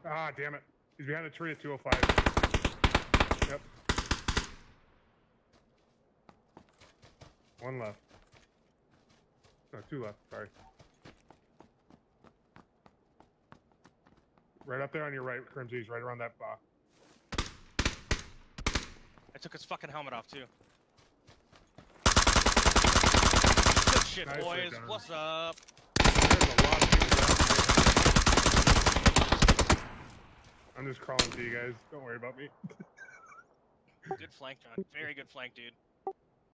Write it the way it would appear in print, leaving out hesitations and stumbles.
Ah, damn it. He's behind the tree at 205. Yep. One left. No, two left. Sorry. Right up there on your right, Crimsy. He's right around that box. I took his fucking helmet off, too. Good shit, Nice, boys. What's up? There's a lot of people down here. I'm just crawling to you guys. Don't worry about me. Good flank, John. Very good flank, dude.